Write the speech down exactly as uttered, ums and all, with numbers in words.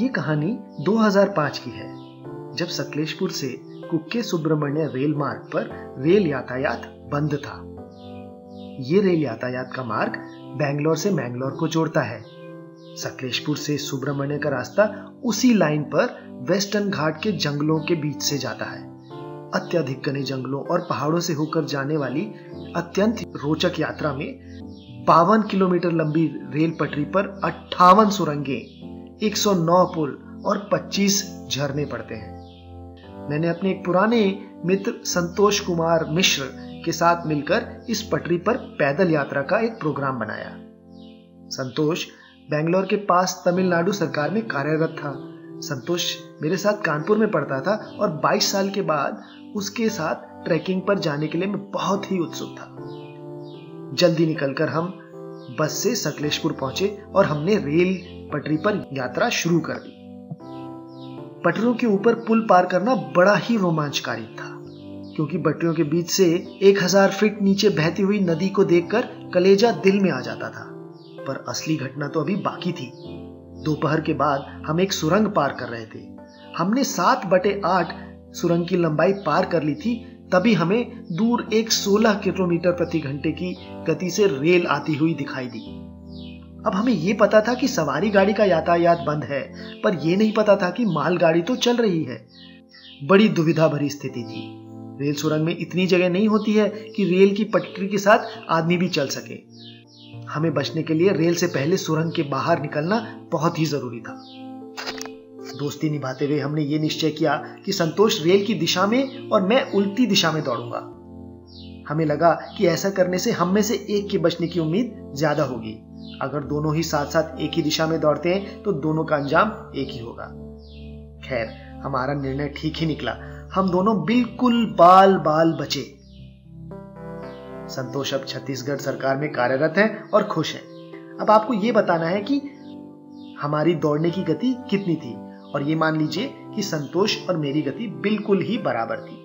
ये कहानी दो हज़ार पाँच की है, जब सकलेशपुर से कुक्के सुब्रमण्य रेल मार्ग पर रेल यातायात बंद था। ये रेल यातायात का मार्ग बेंगलोर से मैंगलोर को जोड़ता है। सकलेशपुर से सुब्रमण्य का रास्ता उसी लाइन पर वेस्टर्न घाट के जंगलों के बीच से जाता है। अत्यधिक घने जंगलों और पहाड़ों से होकर जाने वाली अत्यंत रोचक यात्रा में बावन किलोमीटर लंबी रेल पटरी पर अट्ठावन सुरंगें, एक सौ नौ पुल और पच्चीस झरने पड़ते हैं। मैंने अपने एक पुराने मित्र संतोष कुमार मिश्र के साथ मिलकर इस पटरी पर पैदल यात्रा का एक प्रोग्राम बनाया। संतोष बेंगलोर के पास तमिलनाडु सरकार में कार्यरत था। संतोष मेरे साथ कानपुर में पढ़ता था और बाईस साल के बाद उसके साथ ट्रैकिंग पर जाने के लिए मैं बहुत ही उत्सुक था। जल्दी निकलकर हम बस से सकलेशपुर पहुंचे और हमने रेल पटरी पर यात्रा शुरू कर दी। पटरियों के ऊपर पुल पार करना बड़ा ही रोमांचकारी था, क्योंकि पटरियों के बीच से एक हज़ार फीट नीचे बहती हुई नदी को देखकर कलेजा दिल में आ जाता था। पर असली घटना तो अभी बाकी थी। दोपहर के बाद हम एक सुरंग पार कर रहे थे। हमने सात बटे आठ सुरंग की लंबाई पार कर ली थी, तभी हमें दूर एक सोलह किलोमीटर प्रति घंटे की गति से रेल आती हुई दिखाई दी। अब हमें यह पता था कि सवारी गाड़ी का यातायात बंद है, पर यह नहीं पता था कि मालगाड़ी तो चल रही है। बड़ी दुविधा भरी स्थिति थी। रेल सुरंग में इतनी जगह नहीं होती है कि रेल की पटरी के साथ आदमी भी चल सके। हमें बचने के लिए रेल से पहले सुरंग के बाहर निकलना बहुत ही जरूरी था। दोस्ती निभाते हुए हमने ये निश्चय किया कि संतोष रेल की दिशा में और मैं उल्टी दिशा में दौड़ूंगा। हमें लगा कि ऐसा करने से हम में से एक के बचने की उम्मीद ज्यादा होगी। अगर दोनों ही साथ साथ एक ही दिशा में दौड़ते हैं तो दोनों का अंजाम एक ही होगा। खैर, हमारा निर्णय ठीक ही निकला। हम दोनों बिल्कुल बाल बाल बचे। संतोष अब छत्तीसगढ़ सरकार में कार्यरत है और खुश है। अब आपको यह बताना है कि हमारी दौड़ने की गति कितनी थी, और ये मान लीजिए कि संतोष और मेरी गति बिल्कुल ही बराबर थी।